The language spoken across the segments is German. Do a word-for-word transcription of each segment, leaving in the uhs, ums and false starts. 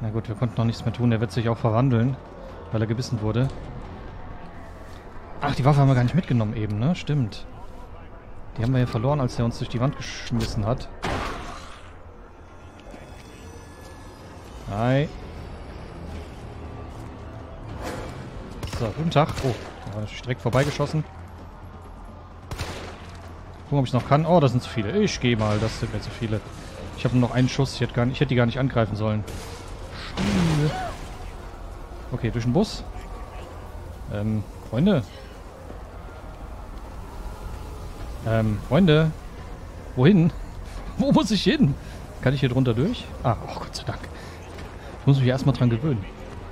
Na gut, wir konnten noch nichts mehr tun. Er wird sich auch verwandeln, weil er gebissen wurde. Ach, die Waffe haben wir gar nicht mitgenommen eben, ne? Stimmt. Die haben wir ja verloren, als er uns durch die Wand geschmissen hat. Hi. So, guten Tag. Oh, da war natürlich direkt vorbeigeschossen. Gucken, ob ich es noch kann. Oh, das sind zu viele. Ich gehe mal, das sind mir zu viele. Ich habe nur noch einen Schuss. Ich hätte, gar nicht, ich hätte die gar nicht angreifen sollen. Okay, durch den Bus. Ähm, Freunde. Ähm, Freunde. Wohin? Wo muss ich hin? Kann ich hier drunter durch? Ah, oh Gott sei Dank. Ich muss mich erstmal dran gewöhnen.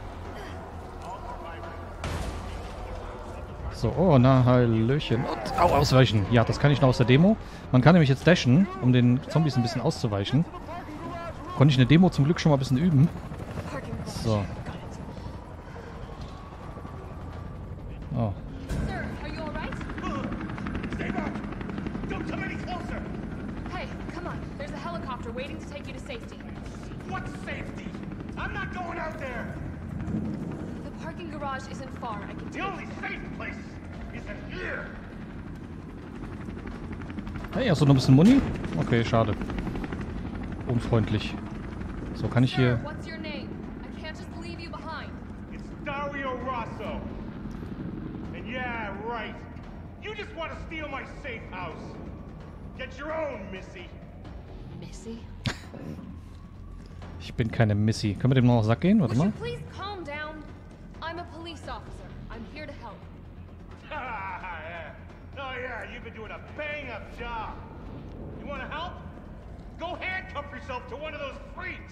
So, oh, na, Hallöchen. Und, au, ausweichen. Ja, das kann ich noch aus der Demo. Man kann nämlich jetzt dashen, um den Zombies ein bisschen auszuweichen. Konnte ich in der Demo zum Glück schon mal ein bisschen üben. So. Oh. Hey, hast du noch ein bisschen Muni? Okay, schade. Unfreundlich. So, kann ich hier... Dario Rosso. And yeah, right. You just want to steal my safe house. Get your own, Missy. Missy? Ich bin keine Missy. Können wir dem noch auf den Sack gehen? Warte mal. Please calm down. I'm a police officer. I'm here to help. Oh yeah, you've been doing a bang-up job. You want to help? Go handcuff yourself to one of those freaks.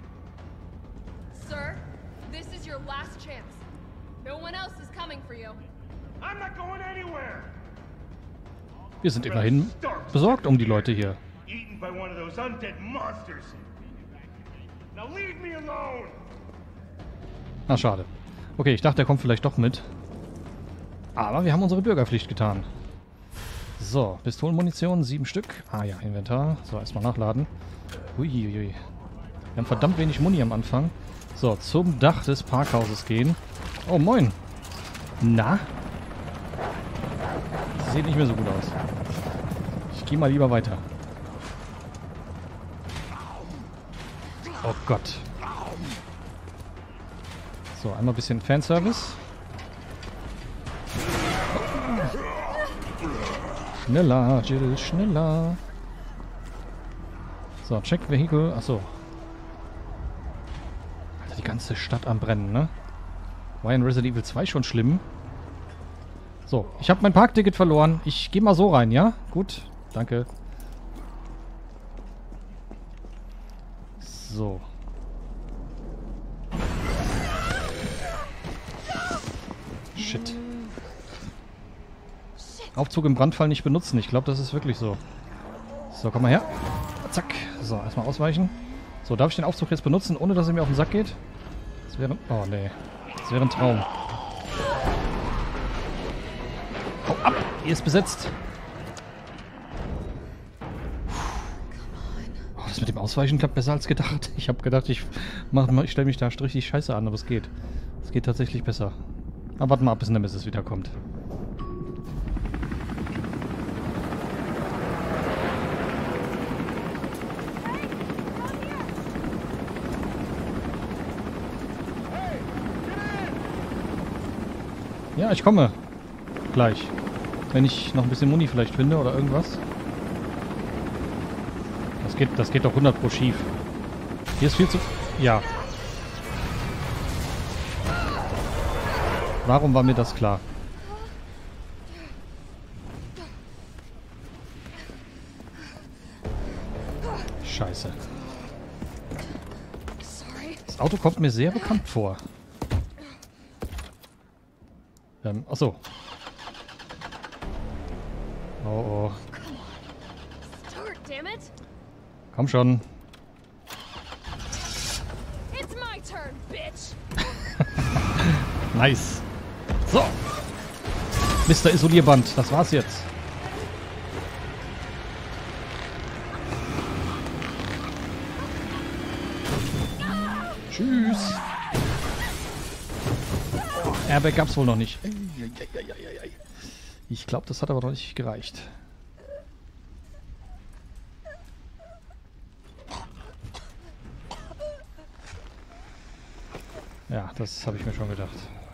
Sir, this is your last chance. No one else is coming for you. I'm not going anywhere. Wir sind immerhin besorgt um die Leute hier. Eaten by one of those undead monsters. Now leave me alone. Na, schade. Okay, ich dachte, er kommt vielleicht doch mit. Aber wir haben unsere Bürgerpflicht getan. So, Pistolenmunition, sieben Stück. Ah ja, Inventar. So, erstmal nachladen. Uiuiui. Wir haben verdammt wenig Muni am Anfang. So, zum Dach des Parkhauses gehen. Oh, moin. Na? Das sieht nicht mehr so gut aus. Ich gehe mal lieber weiter. Oh Gott. So, einmal ein bisschen Fanservice. Schneller, Jill, schneller. So, Check Vehicle. Achso. Alter, die ganze Stadt am Brennen, ne? War in Resident Evil zwei schon schlimm. So, ich habe mein Parkticket verloren. Ich gehe mal so rein, ja? Gut, danke. So. Shit. Aufzug im Brandfall nicht benutzen. Ich glaube, das ist wirklich so. So, komm mal her. Zack. So, erstmal ausweichen. So, darf ich den Aufzug jetzt benutzen, ohne dass er mir auf den Sack geht? Das wäre... Oh, nee. Das wäre ein Traum. Hau ab! Ihr ist besetzt. Oh, das mit dem Ausweichen klappt besser als gedacht. Ich habe gedacht, ich, mach, ich stelle mich da richtig scheiße an, aber es geht. Es geht tatsächlich besser. Aber warten mal ab, bis Nemesis wiederkommt. Ja, ich komme. Gleich. Wenn ich noch ein bisschen Muni vielleicht finde oder irgendwas. Das geht, das geht doch hundert pro schief. Hier ist viel zu... Ja. Warum war mir das klar? Scheiße. Das Auto kommt mir sehr bekannt vor. Ähm, achso. Oh oh. Komm schon. Nice. So. Mister Isolierband, das war's jetzt. Tschüss. Airbag gab's wohl noch nicht. Ich glaube, das hat aber noch nicht gereicht. Ja, das habe ich mir schon gedacht.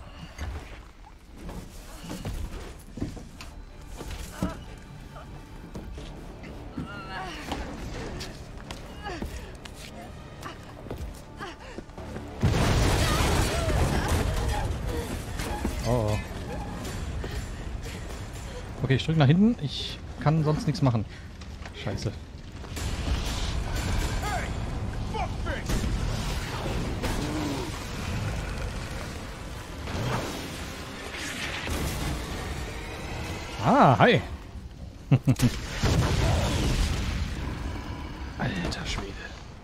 Oh. Okay, ich drücke nach hinten. Ich kann sonst nichts machen. Scheiße. Ah, hi. Alter Schwede.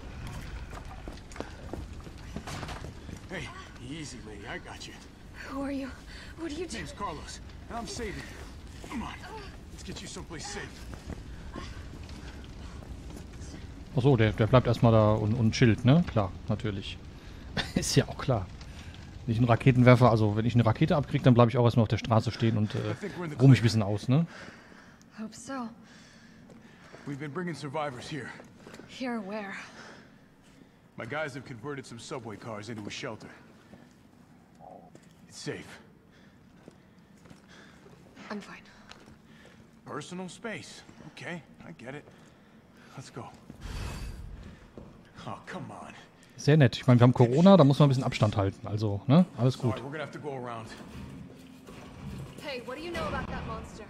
Hey, easy, lady. I got you. Who are you? What are you doing? Name's Carlos, and I'm saving you. Come on, let's get you someplace safe. Achso, der, der bleibt erstmal da und, und chillt, ne? Klar, natürlich. Ist ja auch klar. Wenn ich einen Raketenwerfer, also wenn ich eine Rakete abkriege, dann bleibe ich auch erstmal auf der Straße stehen und äh, ruhe mich ein bisschen aus, ne? Hope so. We've been bringing survivors here. Here, where? My guys have converted some subway cars into a shelter. It's safe. I'm fine. Personal space. Okay, I get it. Let's go. Oh, come on. Sehr nett. Ich meine, wir haben Corona, da muss man ein bisschen Abstand halten. Also, ne? Alles gut. Sorry, we're gonna have to go around. Hey, what do you know about that monster?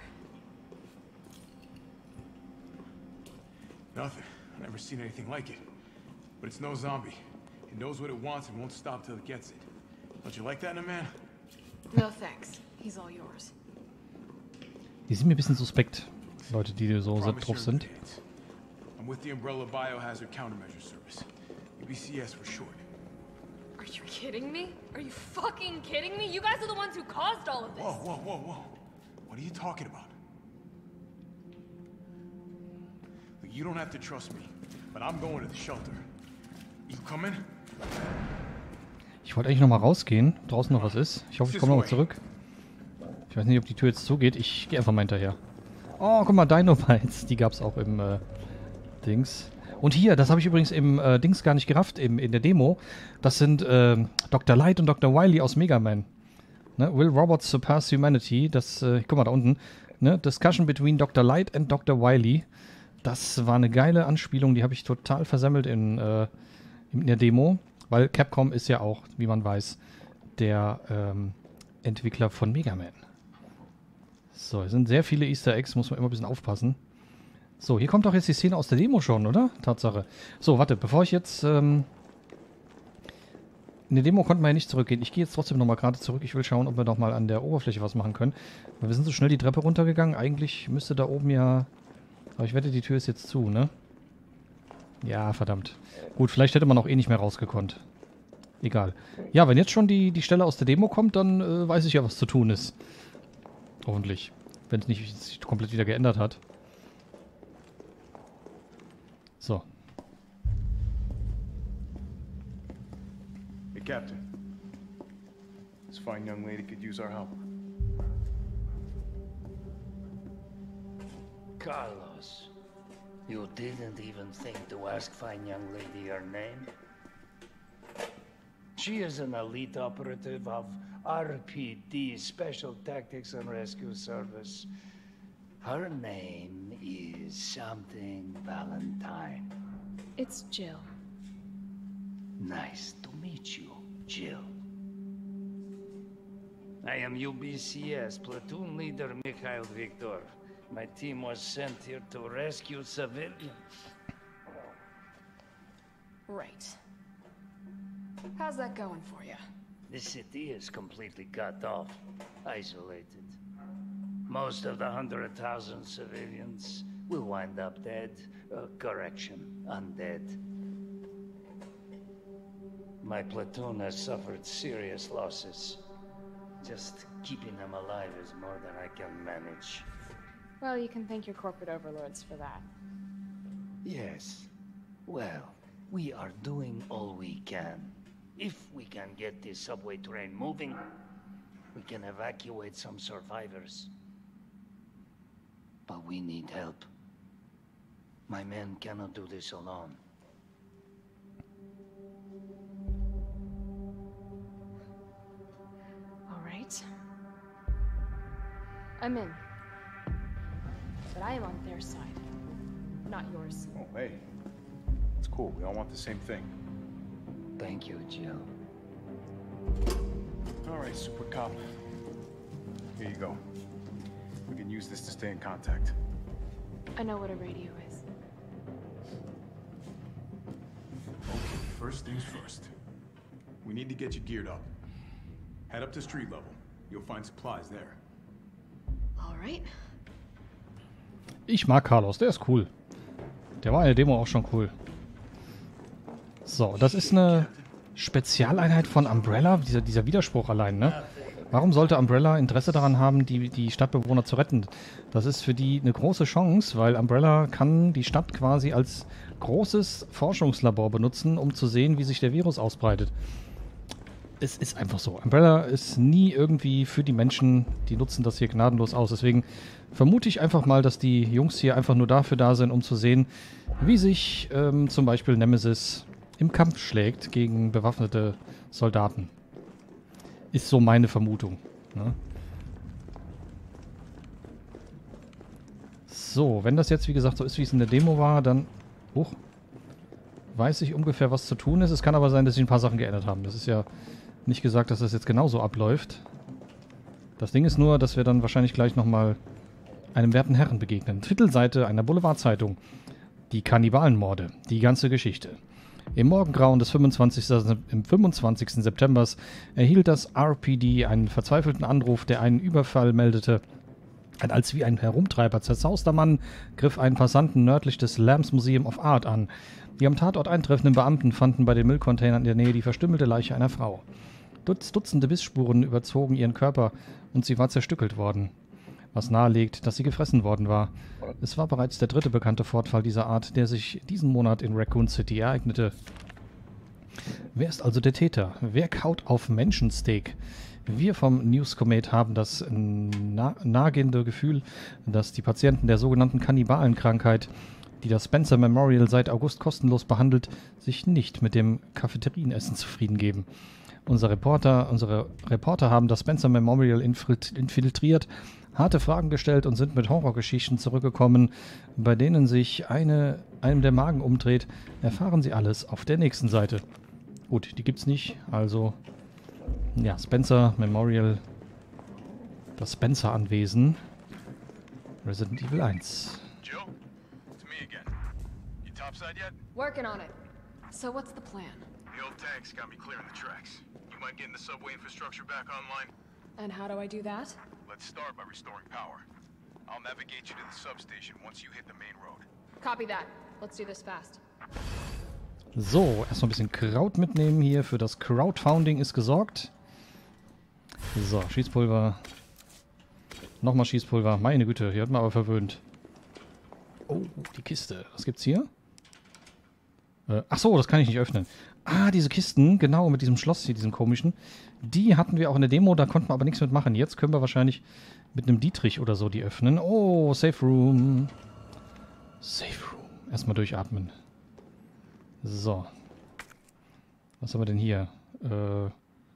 Nothing. I've never seen anything like it. But it's no zombie. It knows what it wants and won't stop till it gets it. Don't you like that in a man? No thanks. He's all yours. Die sind mir ein bisschen suspekt. Leute, die so Promise drauf you're sind. in good hands. I'm with the Umbrella Biohazard Countermeasure Service. U B C S for short. Are you kidding me? Are you fucking kidding me? You guys are the ones who caused all of this. Whoa, whoa, whoa, whoa. What are you talking about? Look, you don't have to trust me, but I'm going to the shelter. You coming? Ich wollte eigentlich noch mal rausgehen, ob draußen noch was ist. Ich hoffe, ich komme noch mal zurück. Ich weiß nicht, ob die Tür jetzt zugeht. Ich gehe einfach mal hinterher. Oh, guck mal, Dino-Bites. Die gab es auch im äh, Dings. Und hier, das habe ich übrigens im äh, Dings gar nicht gerafft, im, in der Demo. Das sind äh, Doktor Light und Doktor Wily aus Mega Man. Ne? Will robots surpass humanity? Das, äh, guck mal da unten. Ne? Discussion between Doktor Light and Doktor Wily. Das war eine geile Anspielung, die habe ich total versemmelt in, äh, in der Demo. Weil Capcom ist ja auch, wie man weiß, der ähm, Entwickler von Mega Man. So, es sind sehr viele Easter Eggs, muss man immer ein bisschen aufpassen. So, hier kommt doch jetzt die Szene aus der Demo schon, oder? Tatsache. So, warte, bevor ich jetzt... Ähm in der Demo konnten wir ja nicht zurückgehen. Ich gehe jetzt trotzdem nochmal gerade zurück. Ich will schauen, ob wir nochmal an der Oberfläche was machen können. Weil wir sind so schnell die Treppe runtergegangen. Eigentlich müsste da oben ja... Aber ich wette, die Tür ist jetzt zu, ne? Ja, verdammt. Gut, vielleicht hätte man auch eh nicht mehr rausgekonnt. Egal. Ja, wenn jetzt schon die, die Stelle aus der Demo kommt, dann äh, weiß ich ja, was zu tun ist. Hoffentlich. Wenn es nicht sich komplett wieder geändert hat. So. Hey, Captain. This fine young lady could use our help. Carlos, you didn't even think to ask fine young lady her name? She is an elite operative of R P D, Special Tactics and Rescue Service. Her name is something Valentine. It's Jill. Nice to meet you, Jill. I am U B C S platoon leader Mikhail Viktor. My team was sent here to rescue civilians. Right. How's that going for you? The city is completely cut off, isolated. Most of the hundred thousand civilians will wind up dead. Uh, correction, undead. My platoon has suffered serious losses. Just keeping them alive is more than I can manage. Well, you can thank your corporate overlords for that. Yes. Well, we are doing all we can. If we can get this subway train moving, we can evacuate some survivors. But we need help. My men cannot do this alone. All right. I'm in. But I am on their side, not yours. Oh, hey. It's cool. We all want the same thing. Thank you, Jill. All right, Super Cop. Here you go. We can use this to stay in contact. I know what a radio is. Okay, first things first. We need to get you geared up. Head up to street level. You'll find supplies there. All right. Ich mag Carlos, der ist cool. Der war in der Demo auch schon cool. So, das ist eine Spezialeinheit von Umbrella. Dieser, dieser Widerspruch allein, ne? Warum sollte Umbrella Interesse daran haben, die, die Stadtbewohner zu retten? Das ist für die eine große Chance, weil Umbrella kann die Stadt quasi als großes Forschungslabor benutzen, um zu sehen, wie sich der Virus ausbreitet. Es ist einfach so. Umbrella ist nie irgendwie für die Menschen, die nutzen das hier gnadenlos aus. Deswegen vermute ich einfach mal, dass die Jungs hier einfach nur dafür da sind, um zu sehen, wie sich ähm, zum Beispiel Nemesis im Kampf schlägt gegen bewaffnete Soldaten. Ist so meine Vermutung. Ne? So, wenn das jetzt wie gesagt so ist, wie es in der Demo war, dann hoch, weiß ich ungefähr, was zu tun ist. Es kann aber sein, dass sie ein paar Sachen geändert haben. Das ist ja nicht gesagt, dass das jetzt genauso abläuft. Das Ding ist nur, dass wir dann wahrscheinlich gleich nochmal einem werten Herren begegnen. Titelseite einer Boulevardzeitung. Die Kannibalenmorde. Die ganze Geschichte. Im Morgengrauen des fünfundzwanzigsten Im fünfundzwanzigsten September erhielt das R P D einen verzweifelten Anruf, der einen Überfall meldete. Ein als wie ein Herumtreiber zerzauster Mann griff einen Passanten nördlich des Lambs Museum of Art an. Die am Tatort eintreffenden Beamten fanden bei den Müllcontainern in der Nähe die verstümmelte Leiche einer Frau. Dutz, Dutzende Bissspuren überzogen ihren Körper und sie war zerstückelt worden. Was nahelegt, dass sie gefressen worden war. Es war bereits der dritte bekannte Fortfall dieser Art, der sich diesen Monat in Raccoon City ereignete. Wer ist also der Täter? Wer kaut auf Menschensteak? Wir vom News-Komet haben das na nagende Gefühl, dass die Patienten der sogenannten Kannibalenkrankheit, die das Spencer Memorial seit August kostenlos behandelt, sich nicht mit dem Cafeterienessen zufrieden geben. Unser Reporter, unsere Reporter haben das Spencer Memorial infiltriert, harte Fragen gestellt und sind mit Horrorgeschichten zurückgekommen, bei denen sich eine, einem der Magen umdreht. Erfahren Sie alles auf der nächsten Seite. Gut, die gibt's nicht, also ja, Spencer Memorial, das Spencer-Anwesen, Resident Evil eins. Jill, it's me again. You topside yet? Working on it. So what's the plan? The old tanks got me clearing the tracks. You mind getting the subway infrastructure back online? And how do I do that? Let's start by restoring power. I'll navigate you to the substation once you hit the main road. Copy that. Let's do this fast. So, erstmal ein bisschen Kraut mitnehmen hier. Für das Crowdfunding ist gesorgt. So, Schießpulver. Nochmal Schießpulver. Meine Güte, hier hat man aber verwöhnt. Oh, die Kiste. Was gibt's hier? Äh, ach so, das kann ich nicht öffnen. Ah, diese Kisten, genau, mit diesem Schloss hier, diesem komischen. Die hatten wir auch in der Demo, da konnten wir aber nichts mitmachen. Jetzt können wir wahrscheinlich mit einem Dietrich oder so die öffnen. Oh, Safe Room. Safe Room. Erstmal durchatmen. So. Was haben wir denn hier? Äh,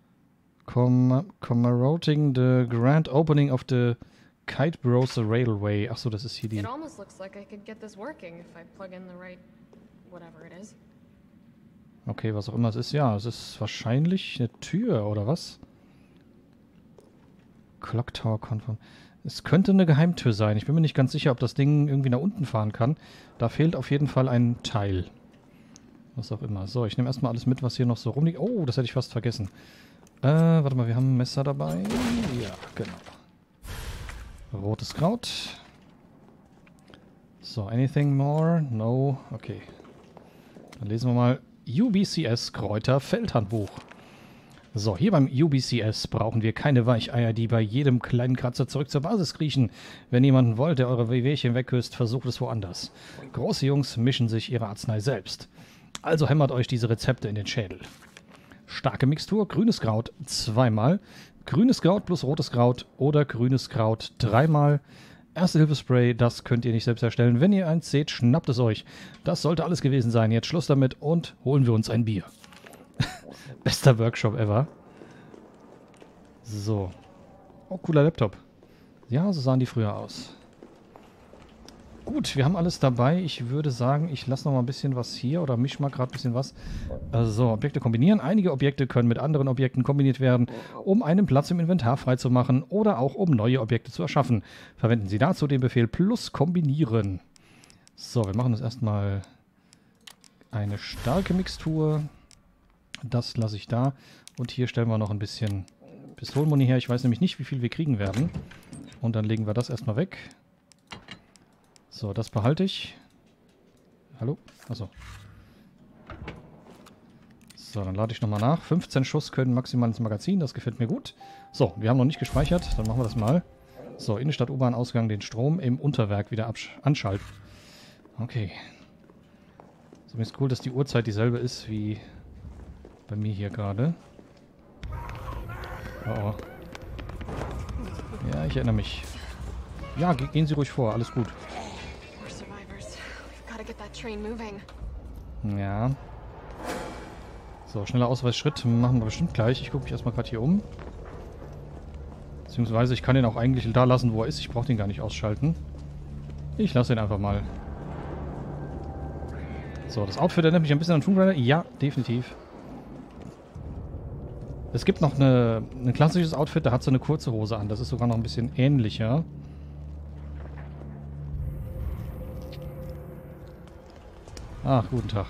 comm commemorating the grand opening of the Kite Browser Railway. Achso, das ist hier die... It almost looks like I could get this working if I plug in the right whatever it is. Okay, was auch immer es ist. Ja, es ist wahrscheinlich eine Tür, oder was? Clock Tower Confirm. Es könnte eine Geheimtür sein. Ich bin mir nicht ganz sicher, ob das Ding irgendwie nach unten fahren kann. Da fehlt auf jeden Fall ein Teil. Was auch immer. So, ich nehme erstmal alles mit, was hier noch so rumliegt. Oh, das hätte ich fast vergessen. Äh, warte mal, wir haben ein Messer dabei. Ja, genau. Rotes Kraut. So, anything more? No. Okay. Dann lesen wir mal U B C S Kräuter Feldhandbuch. So, hier beim U B C S brauchen wir keine Weicheier, die bei jedem kleinen Kratzer zurück zur Basis kriechen. Wenn jemanden wollt, der eure Wehwehchen wegküsst, versucht es woanders. Große Jungs mischen sich ihre Arznei selbst. Also hämmert euch diese Rezepte in den Schädel. Starke Mixtur, grünes Kraut zweimal, grünes Kraut plus rotes Kraut oder grünes Kraut dreimal. Erste-Hilfe-Spray, das könnt ihr nicht selbst erstellen. Wenn ihr eins seht, schnappt es euch. Das sollte alles gewesen sein. Jetzt Schluss damit und holen wir uns ein Bier. Bester Workshop ever. So. Oh, cooler Laptop. Ja, so sahen die früher aus. Gut, wir haben alles dabei. Ich würde sagen, ich lasse noch mal ein bisschen was hier oder misch mal gerade ein bisschen was. So, Objekte kombinieren. Einige Objekte können mit anderen Objekten kombiniert werden, um einen Platz im Inventar freizumachen oder auch um neue Objekte zu erschaffen. Verwenden Sie dazu den Befehl plus kombinieren. So, wir machen das erstmal eine starke Mixtur. Das lasse ich da. Und hier stellen wir noch ein bisschen Pistolenmuni her. Ich weiß nämlich nicht, wie viel wir kriegen werden. Und dann legen wir das erstmal weg. So, das behalte ich. Hallo? Achso. So, dann lade ich nochmal nach. fünfzehn Schuss können maximal ins Magazin. Das gefällt mir gut. So, wir haben noch nicht gespeichert. Dann machen wir das mal. So, Innenstadt U-Bahn-Ausgang den Strom im Unterwerk wieder anschalten. Okay. Ist übrigens cool, dass die Uhrzeit dieselbe ist wie bei mir hier gerade. Oh, oh. Ja, ich erinnere mich. Ja, ge gehen Sie ruhig vor. Alles gut. Ja. So, schneller Ausweisschritt machen wir bestimmt gleich. Ich gucke mich erstmal gerade hier um. Beziehungsweise ich kann den auch eigentlich da lassen, wo er ist. Ich brauche den gar nicht ausschalten. Ich lasse ihn einfach mal. So, das Outfit erinnert mich ein bisschen an Tomb Raider. Ja, definitiv. Es gibt noch eine, ein klassisches Outfit, da hat sie eine kurze Hose an. Das ist sogar noch ein bisschen ähnlicher. Ach, guten Tag.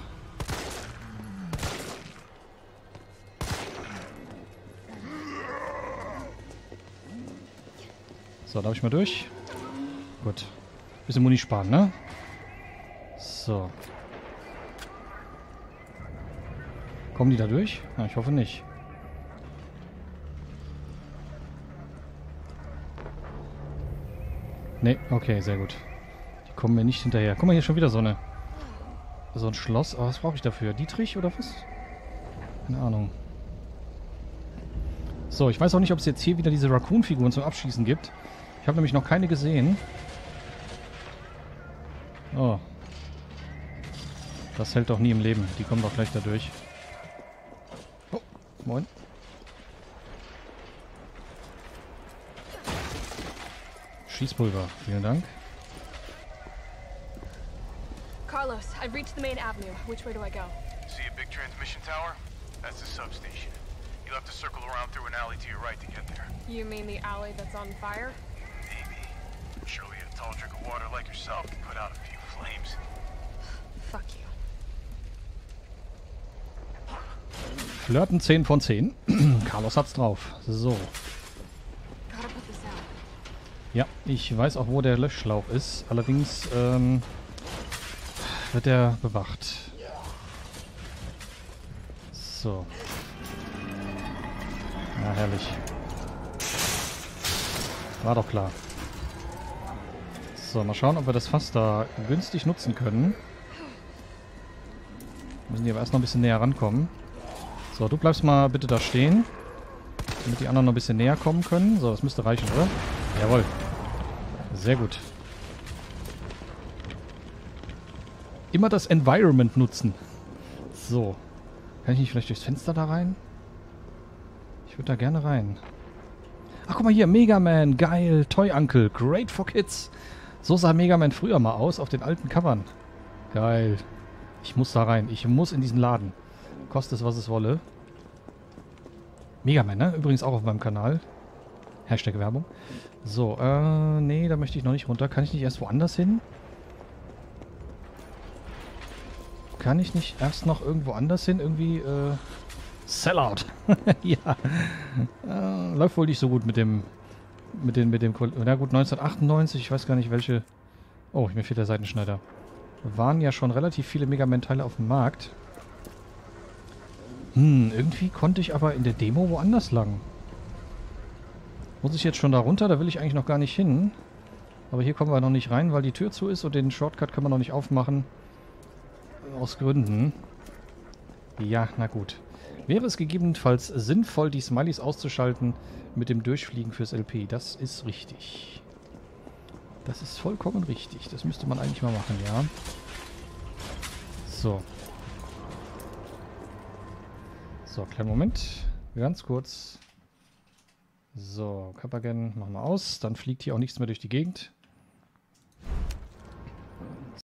So, darf ich mal durch? Gut. Bisschen Muni sparen, ne? So. Kommen die da durch? Ja, ich hoffe nicht. Ne, okay, sehr gut. Die kommen mir nicht hinterher. Guck mal, hier ist schon wieder so eine... So ein Schloss. Aber was brauche ich dafür? Dietrich oder was? Keine Ahnung. So, ich weiß auch nicht, ob es jetzt hier wieder diese Raccoon-Figuren zum Abschießen gibt. Ich habe nämlich noch keine gesehen. Oh. Das hält doch nie im Leben. Die kommen doch gleich da durch. Oh, moin. Schießpulver. Vielen Dank. Carlos, I've reached the main avenue. Which way do I go? See a big transmission tower? That's the substation. You'll have to circle around through an alley to your right to get there. You mean the alley that's on fire? Maybe. Surely a tall drink of water like yourself can put out a few flames. Fuck you. Flirten zehn von zehn. Carlos hat's drauf. So. Gotta put this out. Ja, ich weiß auch, wo der Löschschlauch ist. Allerdings, ähm... wird der bewacht. So. Ja, herrlich. War doch klar. So, mal schauen, ob wir das Fass da günstig nutzen können. Müssen die aber erst noch ein bisschen näher rankommen. So, du bleibst mal bitte da stehen. Damit die anderen noch ein bisschen näher kommen können. So, das müsste reichen, oder? Jawohl. Sehr gut. Immer das Environment nutzen. So. Kann ich nicht vielleicht durchs Fenster da rein? Ich würde da gerne rein. Ach, guck mal hier. Mega Man. Geil. Toy Uncle. Great for Kids. So sah Mega Man früher mal aus auf den alten Covern. Geil. Ich muss da rein. Ich muss in diesen Laden. Kostet es, was es wolle. Mega Man, ne? Übrigens auch auf meinem Kanal. Hashtag Werbung. So, äh, nee, da möchte ich noch nicht runter. Kann ich nicht erst woanders hin? Kann ich nicht erst noch irgendwo anders hin? Irgendwie, äh... Sellout. Ja. Äh, läuft wohl nicht so gut mit dem... Mit den, mit dem... Na gut, neunzehnhundertachtundneunzig. Ich weiß gar nicht, welche... Oh, mir fehlt der Seitenschneider. Waren ja schon relativ viele Mega Man-Teile auf dem Markt. Hm, irgendwie konnte ich aber in der Demo woanders lang. Muss ich jetzt schon da runter? Da will ich eigentlich noch gar nicht hin. Aber hier kommen wir noch nicht rein, weil die Tür zu ist und den Shortcut können wir noch nicht aufmachen. Aus Gründen. Ja, na gut. Wäre es gegebenenfalls sinnvoll, die Smileys auszuschalten mit dem Durchfliegen fürs L P? Das ist richtig. Das ist vollkommen richtig. Das müsste man eigentlich mal machen, ja. So. So, kleinen Moment. Ganz kurz. So, Kapagen machen wir aus. Dann fliegt hier auch nichts mehr durch die Gegend.